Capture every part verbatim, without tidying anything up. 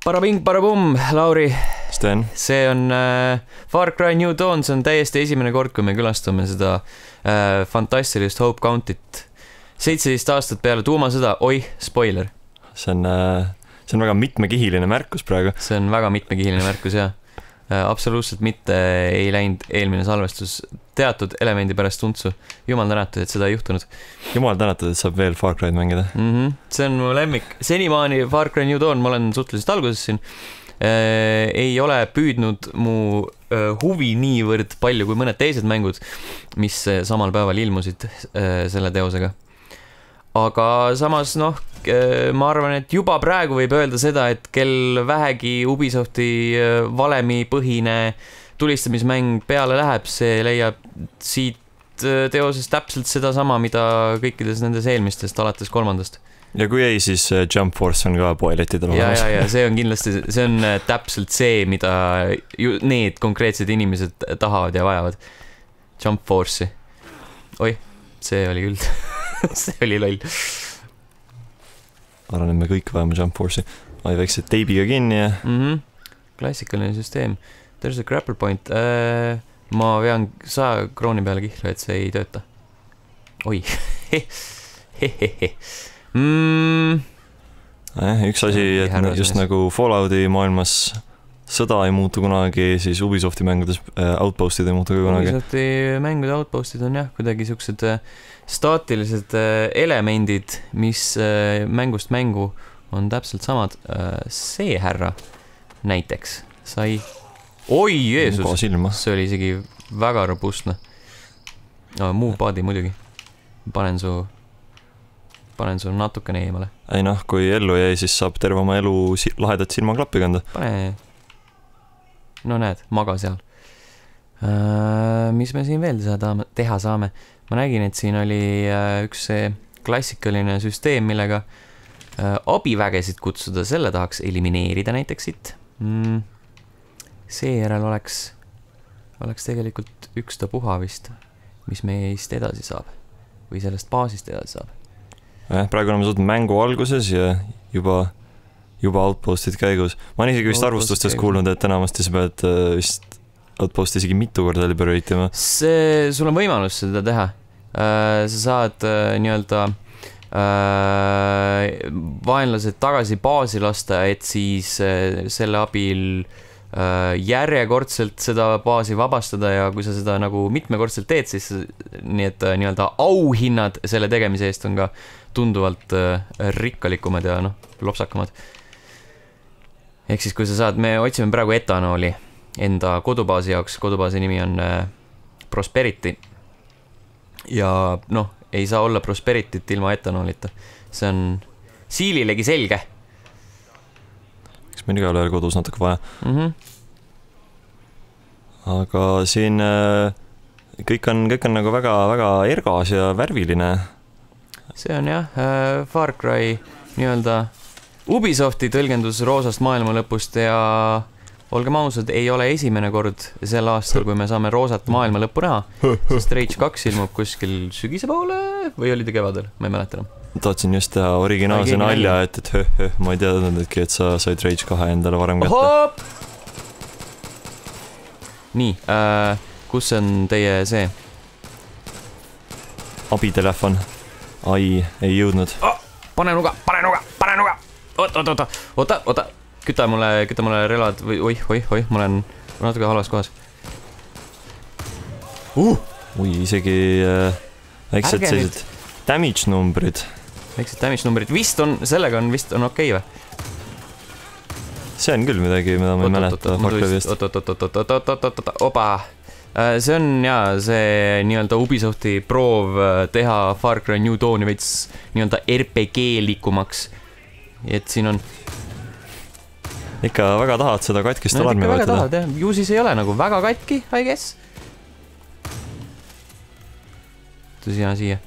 Parabing, parabum, Lauri. Sten. See on äh, Far Cry New Dawn, see on täiesti esimene kord, kui me külastame seda äh, fantastilist Hope County't. seitseteist aastat peale tuumasõda, oi, spoiler. See on, äh, see on väga mitmekihiline märkus praegu. See on väga mitmekihiline märkus, jah. Äh, absoluutselt mitte ei läinud eelmine salvestus teatud elemendi pärast untsu. Jumal tänatud, et seda ei juhtunud. Jumal tänatud, et saab veel Far Cry'd mängida. Mm-hmm. See on mu lemmik. Senimaani Far Cry New Dawn, ma olen suhteliselt alguses siin, äh, ei ole püüdnud mu äh, huvi niivõrd palju kui mõned teised mängud, mis äh, samal päeval ilmusid äh, selle teosega. Aga samas, noh, äh, ma arvan, et juba praegu võib öelda seda, et kel vähegi Ubisofti äh, valemi põhine tulistamismäng peale läheb, see leiab siit teoses täpselt seda sama, mida kõikides nendes eelmistest alates kolmandast. Ja kui ei, siis Jump Force on ka poelettidel ja, ja, ja see on kindlasti, see on täpselt see, mida ju need konkreetsed inimesed tahavad ja vajavad. Jump Force'i. Oi, see oli küll. See oli loll. Arvan, et me kõik vajame Jump Force'i. Ai väikse teibiga kinni ja... Mm-hmm. Klassikaline süsteem. There's a grapple point. Äh, ma vean saja krooni peale kihla, et see ei tööta. Oi. Hehehe. Mm. Üks asi, et just nagu Fallouti maailmas sõda ei muutu kunagi, siis Ubisofti mängudes äh, outpostid ei muutu kunagi. Ubisofti mängude outpostid on jah, kuidagi siuksed äh, staatilised äh, elemendid, mis äh, mängust mängu on täpselt samad. Äh, see härra näiteks sai... Oi, Jeesus! See oli isegi väga robustne. No, muu paadi muidugi. Panen su... Panen su natukene eemale. Ei noh, kui ellu jäi, siis saab terve oma elu si lahedat silmaklappi kanda. Pane... No näed, maga seal. Äh, mis me siin veel teha saame? Ma nägin, et siin oli äh, üks see klassikaline süsteem, millega äh, abivägesid kutsuda, selle tahaks elimineerida näiteks siit. Mm. Seejärel oleks, oleks tegelikult üks ta puha vist, mis meist edasi saab. Või sellest baasist edasi saab. Eh, praegu oleme suutnud mängu alguses ja juba, juba outpostid käigus. Ma olen isegi vist arvustustest kuulnud, et enamasti sa pead vist outposti isegi mitu korda läbi reitima. See, sul on võimalus seda teha. Sa saad nii-öelda vaenlased tagasi baasi lasta, et siis selle abil järjekordselt seda baasi vabastada ja kui sa seda nagu mitmekordselt teed, siis nii et nii-öelda auhinnad selle tegemise eest on ka tunduvalt rikkalikumad ja noh, lopsakamad. Ehk siis kui sa saad, me otsime praegu etanooli enda kodubaasi jaoks, kodubaasi nimi on Prosperity ja noh, ei saa olla Prosperityt ilma etanoolita. See on siililegi selge. Meil igal ajal kodus natuke vaja. Mm-hmm. Aga siin kõik on, kõik on nagu väga, väga ergas ja värviline. See on jah, Far Cry nii-öelda Ubisofti tõlgendus roosast maailma lõpust ja olgem ausad, ei ole esimene kord sel aastal, kui me saame roosat maailma lõppu näha, sest Rage kaks ilmub kuskil sügise poole või oli ta kevadel, ma ei mäleta enam. Tahtsin just teha originaalse nalja, et, et höh, höh, ma ei teadnudki, et sa said Rage kahe endale varem kätte. Hop! Nii, äh, kus on teie see? Abitelefon. Ai, ei jõudnud. Oh, pane nuga, pane nuga, pane nuga! Oota, oota, oota, oota, oota. Küta mulle, küta mulle relvad või oih, oih, oih, ma olen natuke halvas kohas. Uh! Ui, isegi äh, väiksed sellised damage numbrid. Väiksed damage numbrid. Vist on, sellega on vist on okei või? See on küll midagi, mida ma ei mäleta Far Cry'st. Oot, oot, oot, oot, oot, oot, oot, oot, oot, opa. See on jaa, see nii-öelda Ubisofti proov teha Far Cry New Dawni veits nii-öelda R P G-likumaks. Et siin on... Ikka väga tahad seda katkist alarmi võetada. Ikka väga tahad, jah. Ju siis ei ole nagu väga katki, I guess. Tõsina siia.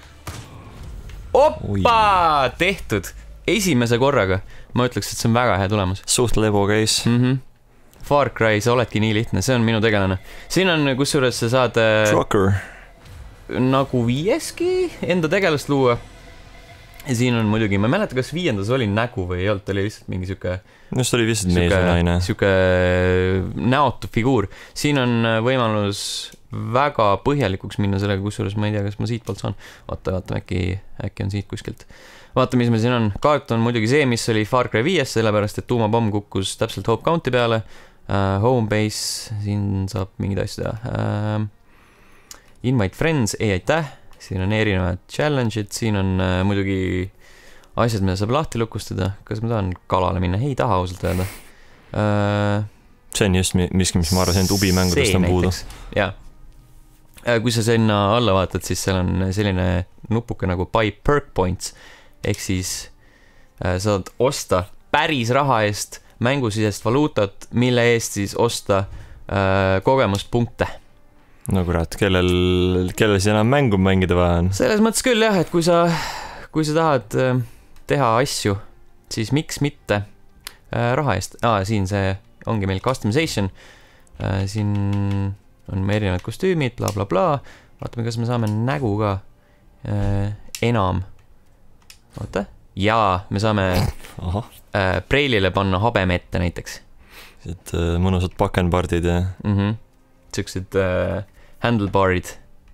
Oppa! Tehtud! Esimese korraga. Ma ütleks, et see on väga hea tulemus. Suht lebo käis. Mm-hmm. Far Cry, sa oledki nii lihtne. See on minu tegelane. Siin on, kusjuures sa saad... Trucker. Nagu viieski enda tegelast luua. siin on muidugi, ma ei mäleta, kas viiendas oli nägu või ei olnud, oli lihtsalt mingi siuke just oli vist mees või naine. Siuke näotu figuur. Siin on võimalus väga põhjalikuks minna sellega, kusjuures ma ei tea, kas ma siit poolt saan. Vaata, vaata, äkki, äkki on siit kuskilt. Vaata, mis meil siin on. Kaart on muidugi see, mis oli Far Cry viies, sellepärast, et tuumapomm kukkus täpselt Hope County peale. Uh, home base, siin saab mingid asju teha. Uh, invite friends, ei aitäh. Siin on erinevad challenge'id, siin on uh, muidugi asjad, mida saab lahti lukustada. Kas ma tahan kalale minna? Ei taha ausalt öelda. Uh, see on just miski, mis ma arvasin, et ubimängudest on puudu. Jaa. Uh, kui sa sinna alla vaatad, siis seal on selline nupuke nagu buy perk points. Ehk siis uh, saad osta päris raha eest mängusisest valuutat, mille eest siis osta uh, kogemuspunkte. No kurat, kellel, kellel siis enam mängu mängida vaja on? Selles mõttes küll jah, et kui sa, kui sa tahad teha asju, siis miks mitte raha eest. Aa, siin see ongi meil customization. Siin on erinevad kostüümid, bla bla bla. Vaatame, kas me saame nägu ka enam. Oota. Jaa, me saame Aha. preilile panna habeme ette näiteks. Et mõnusad pakenpardid ja... Mhm. Siuksed uh, handlebarid.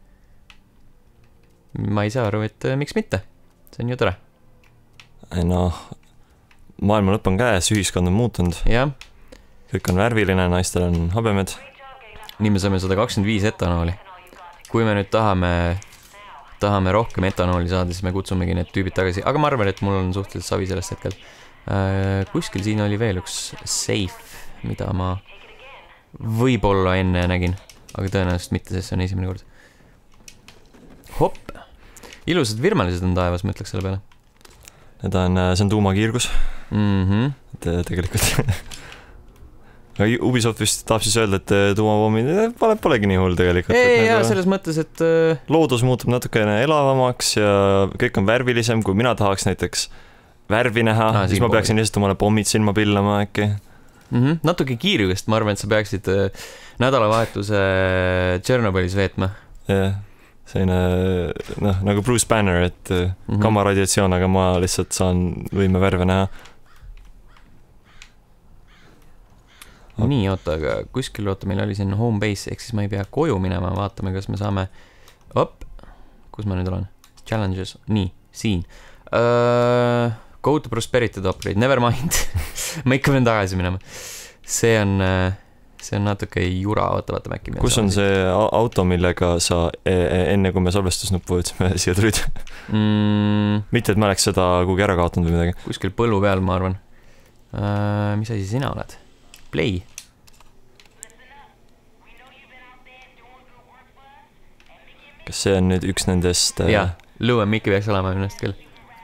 Ma ei saa aru, et uh, miks mitte. See on ju tore. Noh, maailma lõpp on käes, ühiskond on muutunud. Ja. Kõik on värviline, naistel on habemed. Nii me saame sada kakskümmend viis etanooli. Kui me nüüd tahame, tahame rohkem etanooli saada, siis me kutsumegi need tüübid tagasi. Aga ma arvan, et mul on suhteliselt savi sellest hetkel. Uh, kuskil siin oli veel üks safe, mida ma... võib-olla enne nägin, aga tõenäoliselt mitte, sest see on esimene kord. Hopp! Ilusad virmelised on taevas, ma ütleks selle peale. Need on, see on tuumakiirgus. Mm-hmm. Te, tegelikult. Ubisoft vist tahab siis öelda, et tuumapommid pole, polegi nii hull tegelikult. Ei, jaa, selles mõttes, et... loodus muutub natukene elavamaks ja kõik on värvilisem, kui mina tahaks näiteks värvi näha, ah, siis ma pommi. Peaksin lihtsalt omale pommid silma pillama äkki. Mm-hmm. Natuke kiirugust, ma arvan, et sa peaksid äh, nädalavahetuse Tšernobõlis veetma. jah, selline, noh, nagu Bruce Banner, et mm-hmm. gammaradiatsioon, aga ma lihtsalt saan võime värve näha. Nii, oota, aga kuskil oota, meil oli siin home base, ehk siis ma ei pea koju minema, vaatame, kas me saame... Op, kus ma nüüd olen? Challenges, nii, siin. Uh, go to prosperity to upgrade, never mind. ma ikka pean tagasi minema. See on, see on natuke jura, vaata, vaata mäkki. Kus on see auto, millega sa enne, kui me salvestusnuppu võtsime siia tulid? Mm. Mitte, et ma oleks seda kuhugi ära kaotanud või midagi. Kuskil põllu peal, ma arvan. Uh, mis asi sina oled? Play. Kas see on nüüd üks nendest... Jah, Lou and Mickey peaks olema ennast küll.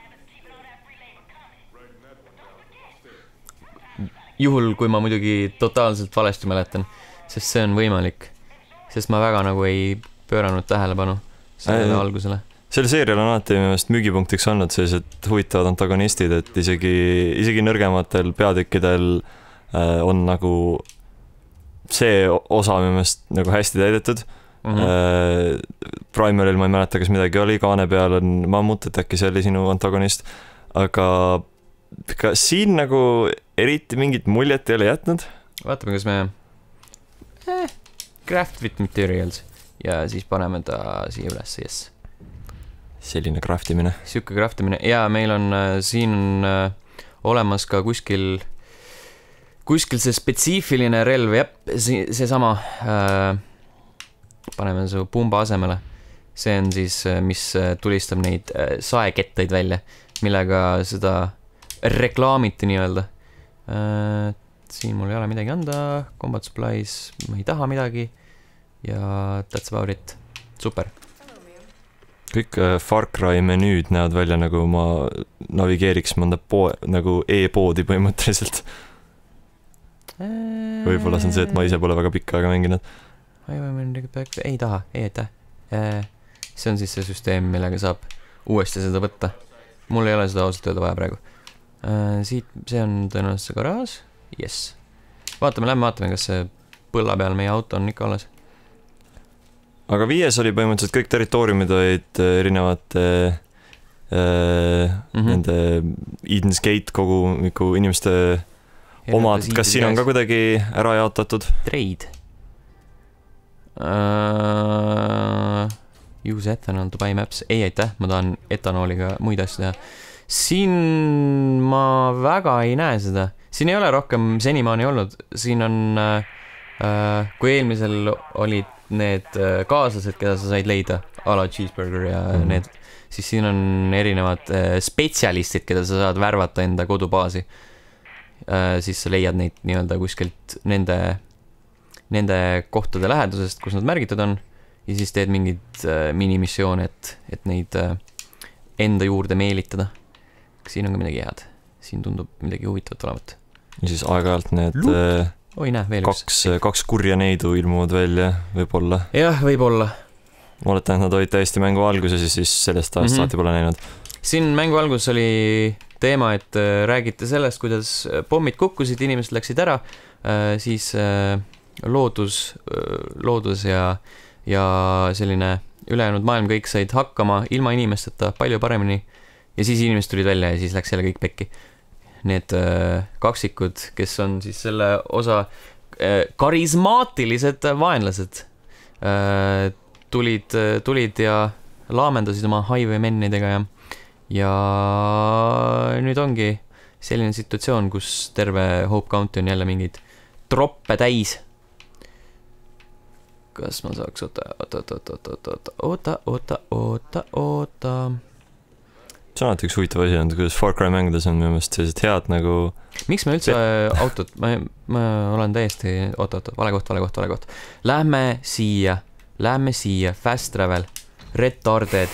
Juhul, kui ma muidugi totaalselt valesti mäletan, sest see on võimalik. Sest ma väga nagu ei pööranud tähelepanu sellele äh, algusele. Selle seerial on alati minu müügipunktiks olnud sellised huvitavad antagonistid, et isegi, isegi nõrgematel peatükkidel äh, on nagu see osa minu meelest nagu hästi täidetud. Mm-hmm. äh, Primaril ma ei mäleta, kas midagi oli, kaane peal on mammut, et äkki see oli sinu antagonist, aga ka siin nagu eriti mingit muljet ei ole jätnud. Vaatame, kas me eh, craft with materials ja siis paneme ta siia üles, yes. Selline craftimine. Siuke craftimine ja meil on äh, siin on äh, olemas ka kuskil kuskil see spetsiifiline relv, jep, see, see sama äh, paneme su pumba asemele. See on siis, mis tulistab neid saekettaid välja, millega seda reklaamiti nii-öelda. Siin mul ei ole midagi anda, combat supplies, ma ei taha midagi ja that's about it. Super. Kõik Far Cry menüüd näevad välja, nagu ma navigeeriks mõnda poe, nagu e-poodi põhimõtteliselt. Võib-olla see on see, et ma ise pole väga pikka aega mänginud. Ei taha, ei aitäh. See on siis see süsteem, millega saab uuesti seda võtta. Mul ei ole seda ausalt öelda vaja praegu. Siit, see on tõenäoliselt see garaaž. Yes. Vaatame, lähme vaatame, kas see põlla peal meie auto on ikka alles. Aga viies oli põhimõtteliselt kõik territooriumid olid erinevate mm-hmm. nende Eden's Gate kogu nagu inimeste omad, kas siin on ka kuidagi ära jaotatud? Trade. Uh, use ethanol to buy maps. Ei, aitäh, ma tahan etanooliga muid asju teha. Siin ma väga ei näe seda. Siin ei ole rohkem senimaani olnud. Siin on, uh, kui eelmisel olid need uh, kaaslased, keda sa said leida, a la Cheeseburger ja mm-hmm. need, siis siin on erinevad uh, spetsialistid, keda sa saad värvata enda kodubaasi. Uh, siis sa leiad neid nii-öelda kuskilt nende, nende kohtade lähedusest, kus nad märgitud on, ja siis teed mingid uh, minimissioone, et, et neid uh, enda juurde meelitada. Siin on ka midagi head. Siin tundub midagi huvitavat olevat. Ja siis aeg-ajalt need uh, Oi, näe, veel kaks, kaks kurja neidu ilmuvad välja, võib-olla. Jah, võib-olla. Ma oletan, et nad olid täiesti mängu alguses ja siis sellest ajast mm-hmm. saati pole näinud. Siin mängu alguses oli teema, et äh, räägite sellest, kuidas pommid kukkusid, inimesed läksid ära, äh, siis äh, loodus, äh, loodus ja, ja selline ülejäänud maailm kõik said hakkama ilma inimesteta palju paremini ja siis inimesed tulid välja ja siis läks jälle kõik pekki. Need äh, kaksikud, kes on siis selle osa äh, karismaatilised vaenlased, äh, tulid, tulid ja laamendasid oma highwaymennidega ja ja nüüd ongi selline situatsioon, kus terve Hope County on jälle mingid troppe täis. Kas ma saaks oota, oota, oota, oota, oota, oota, oota, oota, oota. See on alati üks huvitav asi on, kuidas Far Cry mängudes on minu meelest sellised head nagu... Miks me üldse autot, ma, ma olen täiesti, oota, oota, vale koht, vale koht, vale koht. Lähme siia, lähme siia, fast travel, retarded.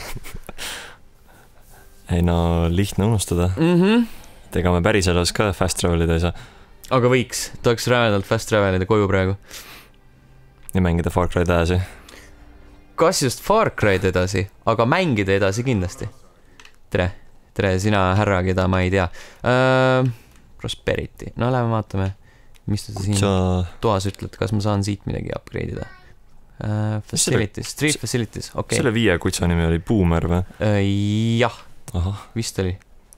Ei no, lihtne unustada. Mm-hmm. Ega me päris elus ka fast travelida ei saa. Aga võiks, tahaks rävedalt fast travelida koju praegu. Ja mängida Far Cry edasi. Kas just Far Cry'd edasi, aga mängida edasi kindlasti. Tere, tere, sina härra, keda ma ei tea. Uh, Prosperity, no lähme vaatame, mis ta siin Kutsa... toas ütled, kas ma saan siit midagi upgrade'ida. Uh, facilities, street se... facilities, okei okay. Selle viie kutsa nimi oli Boomer või? Uh, jah, Aha. Vist oli.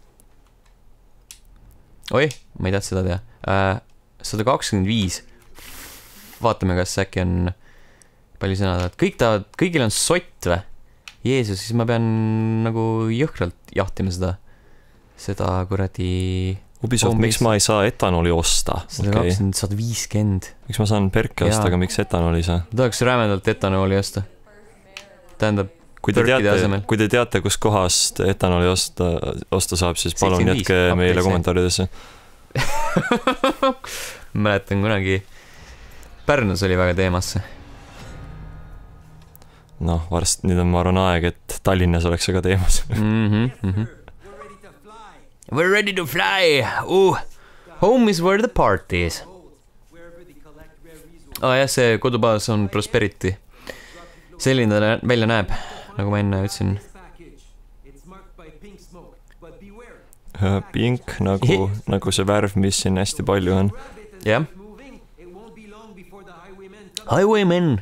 Oi, ma ei taht seda teha. Uh, sada kakskümmend viis. Vaatame, kas äkki on palju sõna tahad. Kõik tahavad, kõigil on sott või? Jeesus, siis ma pean nagu jõhkralt jahtima seda. Seda kuradi... Ubisoft, miks ma ei saa etanoli osta? sada kakskümmend, sada viiskümmend. Miks ma saan perke osta, aga miks etanoli ei saa? Tahaks rämedalt etanoli osta. Tähendab, kui te, teate, kui te teate, kus kohast etanoli osta, osta saab, siis palun jätke meile kommentaaridesse. Mäletan kunagi Pärnus oli väga teemasse. Noh, varst nüüd on ma arvan aeg, et Tallinnas oleks see ka teemas. mm-hmm, mm-hmm. We're ready to fly! Uh, home is where the party is. Ah, jah, see kodubaas on Prosperity. Selline ta välja näeb, nagu ma enne ütlesin. Pink, nagu, nagu see värv, mis siin hästi palju on. Jah. Highwaymen!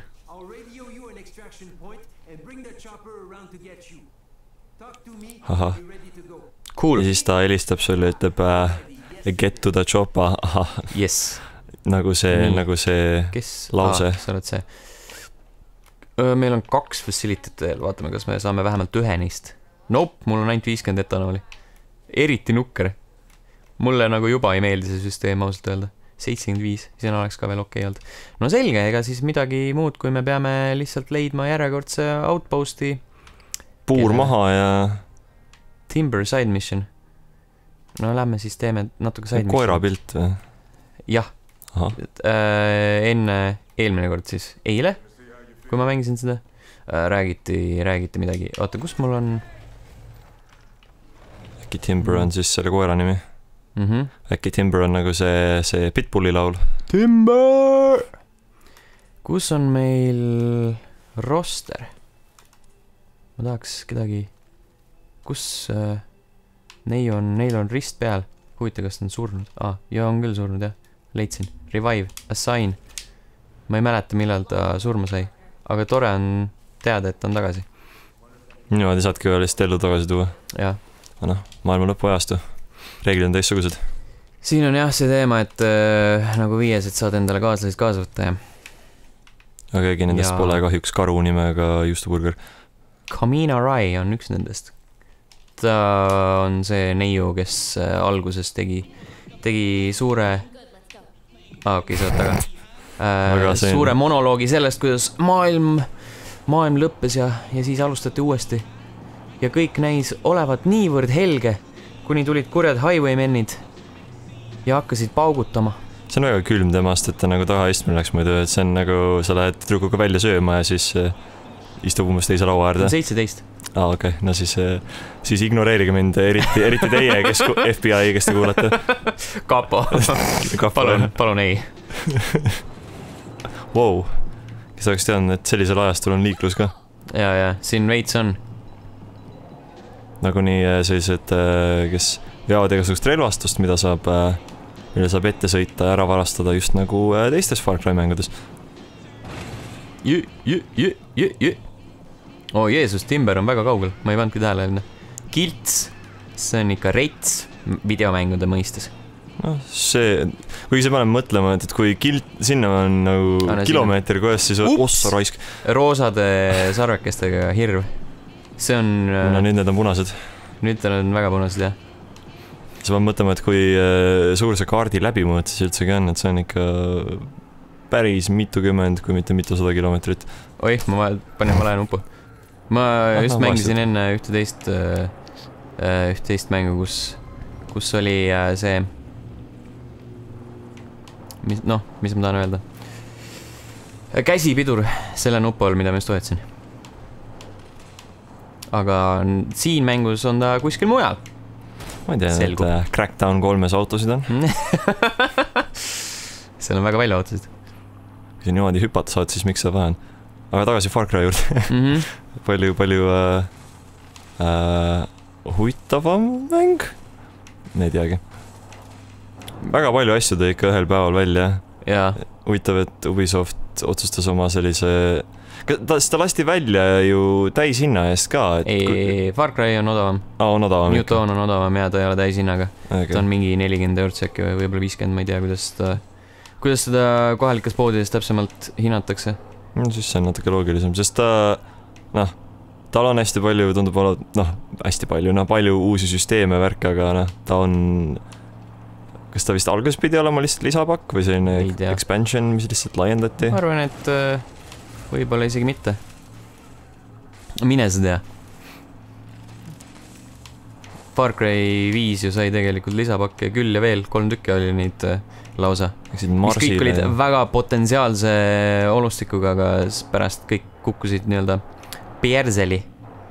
Aha. Cool. Ja siis ta helistab sulle, ütleb uh, get to the choppa. Aha. Yes. Nagu see, Nii. nagu see Kes? lause. Ah, sa oled see. Meil on kaks facility't veel, vaatame, kas me saame vähemalt ühe neist. Nope, mul on ainult viiskümmend etanooli. Eriti nukker. Mulle nagu juba ei meeldi see süsteem ausalt öelda. seitsekümmend viis, siin oleks ka veel okei olnud. No selge, ega siis midagi muud, kui me peame lihtsalt leidma järjekordse outposti. Puur kelle... maha ja... Timber side mission. No lähme siis teeme natuke side mission. Koera pilt või? Jah. Äh, enne eelmine kord siis eile, kui ma mängisin seda, äh, räägiti, räägiti midagi. Oota, kus mul on... Äkki Timber on siis selle koera nimi? Mm-hmm. Äkki Timber on nagu see, see Pitbulli laul? Timber! Kus on meil roster? Ma tahaks kedagi... Kus äh, neil, on, neil on rist peal? Huvita, kas ta on surnud? Ah, ja on küll surnud, jah. Leidsin. Revive, assign. Ma ei mäleta, millal ta surma sai. Aga tore on teada, et ta on tagasi. niimoodi saadki veel lihtsalt ellu tagasi tuua. jah. noh, maailma lõpu ajastu. Reeglid on teistsugused. siin on jah see teema, et äh, nagu viies, et saad endale kaaslased kaasa võtta ja aga keegi nendest ja... pole kahjuks karu nimega juustuburger. Kamina Rai on üks nendest. Ta on see neiu, kes äh, alguses tegi, tegi suure ah, okei, okay, sa võt taga äh, suure monoloogi sellest, kuidas maailm maailm lõppes ja, ja siis alustati uuesti. Ja kõik näis olevat niivõrd helge, kuni tulid kurjad highwaymennid ja hakkasid paugutama. See on väga külm temast, et ta nagu taha istmel läks muidu, et see on nagu, sa lähed tüdrukuga välja sööma ja siis äh, istub umbes teise laua äärde. seitseteist. Aa, okei, okay. No siis, äh, siis ignoreerige mind, eriti, eriti teie, kes F B I, kes te kuulate. Kapo. palun, palun ei. Wow. Kes oleks teadnud, et sellisel ajastul on liiklus ka. Ja, ja, siin veits on. Nagu nii sellised, kes veavad igasugust relvastust, mida saab, mida saab ette sõita ja ära varastada just nagu teistes Far Cry mängudes. Jü, jü, jü, jü, jü. Oo, Jeesus, Timber on väga kaugel. Ma ei pandki tähele. Kilts, see on ikka reits videomängude mõistes. No, see, kuigi see paneb mõtlema, et kui kilt, sinna on nagu Anna kilomeeter kohes, siis on ossa raisk. Roosade sarvekestega hirv. See on... No nüüd need on punased. Nüüd need on väga punased, jah. Sa peab mõtlema, et kui suur see kaardi läbimõõt siis üldsegi on, et see on ikka päris mitukümmend, kui mitte mitusada kilomeetrit. Oih, ma panin vale nupu. Ma ah, just no, mängisin enne ühte teist, ühte teist mängu, kus, kus oli see... Mis, noh, mis ma tahan öelda? Käsipidur selle nupu all, mida ma just toetasin. Aga siin mängus on ta kuskil mujal. Ma ei tea, Selgub. et Crackdown kolmes autosid on. Seal on väga palju autosid. Kui sa niimoodi hüpata saad, siis miks sa vahen? Aga tagasi Far Cry juurde. mm -hmm. Palju, palju äh, äh, huvitavam mäng? Ei teagi. Väga palju asju tõi ikka ühel päeval välja. Ja. Huvitav, et Ubisoft otsustas oma sellise... Ta, ta lasti välja ju täis hinna eest ka. Et ei, kui... Far Cry on odavam. Aa, on odavam. Newton on odavam ja ta ei ole täis hinnaga. Okay. Ta on mingi nelikümmend eurot äkki või võib-olla viiskümmend, ma ei tea, kuidas ta... Kuidas seda kohalikes poodides täpsemalt hinnatakse? No, siis see on natuke loogilisem, sest ta... Noh, tal on hästi palju, tundub olla... Noh, hästi palju, noh, palju uusi süsteeme värke, aga noh, ta on... Kas ta vist alguses pidi olema lihtsalt lisapakk või selline expansion, mis lihtsalt laiendati? Ma arvan, et äh, võib-olla isegi mitte. Mine sa tea. Far Cry viis ju sai tegelikult lisapakke küll ja veel, kolm tükki oli neid äh, lausa. Mis kõik olid väga potentsiaalse olustikuga, aga pärast kõik kukkusid nii-öelda perseli.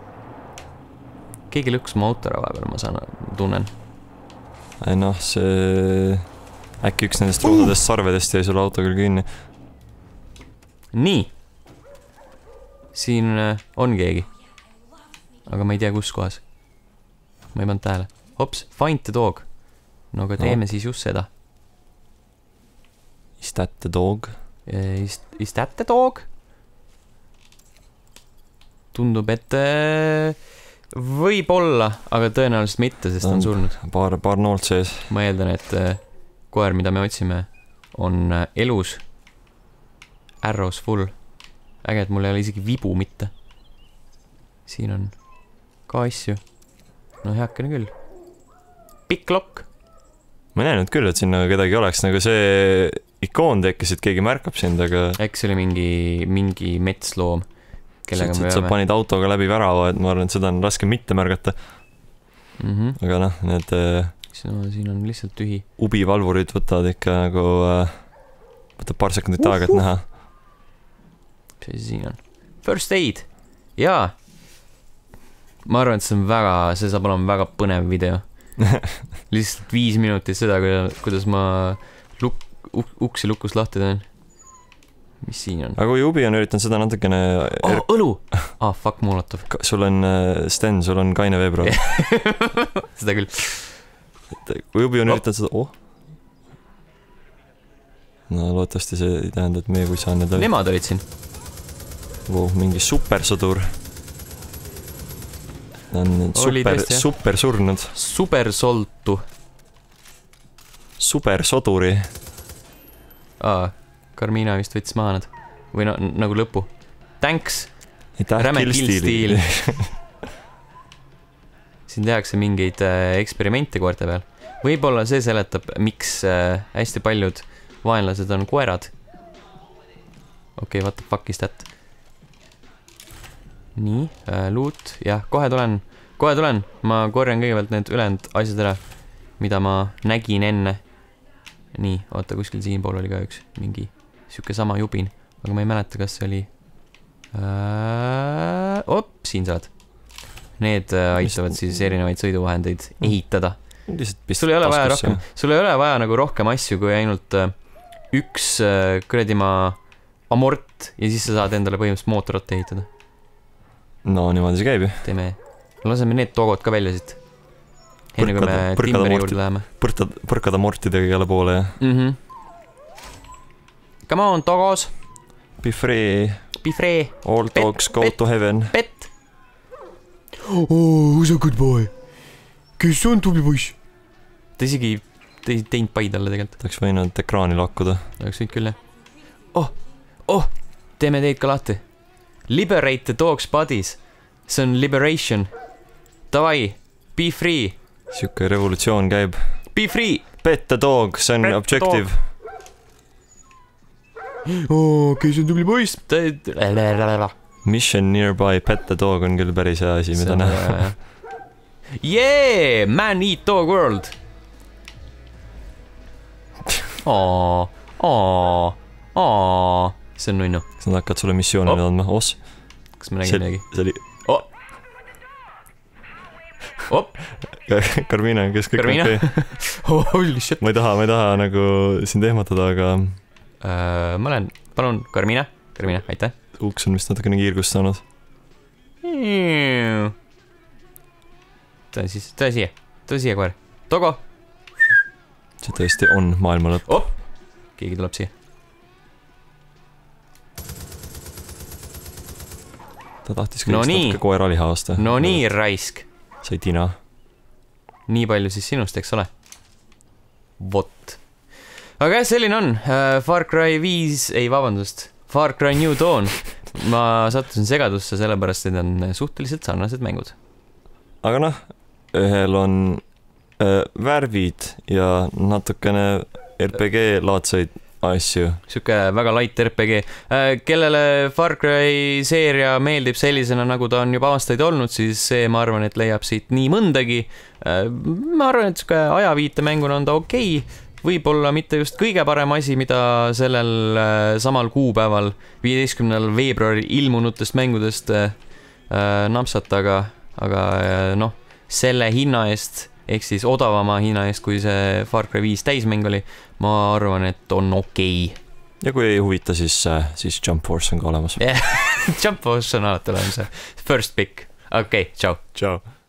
Keegi lõkkus mu autora vahepeal, ma saan, tunnen. Ei noh, see... Äkki üks nendest ruudadest sarvedest jäi sulle auto küll kinni. Nii. Siin on keegi. Aga ma ei tea, kus kohas. Ma ei pannud tähele. Hops, find the dog. No aga teeme no. siis just seda. Is that the dog? Is, is that the dog? Tundub, et... Võib olla, aga tõenäoliselt mitte, sest ta on surnud. Paar, paar noolt sees. Ma eeldan, et koer, mida me otsime, on elus. Arrows full. Äge, et mul ei ole isegi vibu mitte. Siin on ka asju. No heakene küll. Pikk lokk. Ma ei näinud küll, et siin nagu kedagi oleks. Nagu see ikoon tekkis, et keegi märkab sind, aga... Eks oli mingi, mingi metsloom. Sa, sa panid autoga läbi värava, et ma arvan, et seda on raske mitte märgata. Mm -hmm. Aga noh, need no, siin on lihtsalt tühi. Ubivalvurid võtavad ikka nagu võtab paar sekundit aega, et näha. Mis asi siin on? First aid. Jaa. Ma arvan, et see on väga, see saab olema väga põnev video. Lihtsalt viis minutit seda, kuidas ma luk, uksi lukust lahti teen. Mis siin on? Aga kui Ubi on üritanud seda natukene... Oh, er... õlu! Ah, fuck, Molotov. Sul on, Sten, sul on kaine veebruar. Seda küll. Kui Ubi on oh. üritanud seda... Oh. No, loodetavasti see ei tähenda, et meie kui saan need... Nemad olid siin. Wow, mingi supersõdur. on super, super surnud. Super soltu. Super soduri. Aa, Carmina vist võttis maha nad. Või no, nagu lõpu. Thanks. Räme killstiil. Siin tehakse mingeid äh, eksperimente koerte peal. Võib-olla see seletab, miks äh, hästi paljud vaenlased on koerad. Okei, okay, what the fuck is that? Nii, äh, loot. Jah, kohe tulen. Kohe tulen. Ma korjan kõigepealt need ülejäänud asjad ära, mida ma nägin enne. Nii, oota, kuskil siin pool oli ka üks mingi siuke sama jubin, aga ma ei mäleta, kas see oli äh... op, siin saad. Need äh, aitavad siis erinevaid sõiduvahendeid ehitada. Sul ei ole vaja rohkem, sul ei ole vaja nagu rohkem asju kui ainult äh, üks äh, kuradi ma amort ja siis sa saad endale põhimõtteliselt mootorratta ehitada. No niimoodi see käib ju. Teeme, laseme need togod ka välja siit. Enne kui me timberi juurde läheme. Põrkada, põrkada mortidega igale poole ja mm -hmm. Come on, togos. Be free. Be free. All pet, dogs go pet, to heaven. Pet. Oh, who's a good boy? Kes on tubli poiss? Ta isegi ei teinud paid alla tegelikult. Ta oleks võinud ekraani lakkuda. Ta oleks võinud küll, jah. Oh, oh, teeme teid ka lahti. Liberate the dogs bodies. See on liberation. Davai, be free. Siuke revolutsioon käib. Be free. Pet the dog, see on pet objective. Oh, kes on tubli poiss? Mission nearby, pet the dog on küll päris hea asi, mida näha. Yeah, man eat dog world. Aa, aa, aa. See on nunnu. Kas nad hakkad sulle missioonile oh. andma? Os? Kas ma nägin midagi? See oli... Oh. Op. Carmina, kes kõik Carmina? Okay. Holy shit. Ma ei taha, ma ei taha nagu sind ehmatada, aga... Uh, ma olen, palun, Carmina. Carmina, aitäh. Uks on vist natukene kiirgust saanud. Tule siis, tule siia. Tule siia koer. Togo. See tõesti on maailma lõpp. Op. Keegi tuleb siia. Ta tahtis kõik no natuke koera liha osta. No nii, raisk. Sai tina. Nii palju siis sinust, eks ole? Vot. Aga jah, selline on. Far Cry viis, ei vabandust. Far Cry New Dawn. Ma sattusin segadusse sellepärast, et on suhteliselt sarnased mängud. Aga noh, ühel on äh, värvid ja natukene R P G-laadseid asju. Siuke väga light R P G. Kellele Far Cry seeria meeldib sellisena, nagu ta on juba aastaid olnud, siis see, ma arvan, et leiab siit nii mõndagi. Ma arvan, et siuke ajaviite mänguna on ta okei. Võib-olla mitte just kõige parem asi, mida sellel samal kuupäeval viieteistkümnendal veebruaril ilmunutest mängudest napsata, aga, aga noh, selle hinna eest, ehk siis odavama hinna eest, kui see Far Cry viis täismäng oli, ma arvan, et on okei. Ja kui ei huvita, siis, siis Jump Force on ka olemas. Jump Force on alati olemas. First pick. Okei, okay, ciao. Ciao.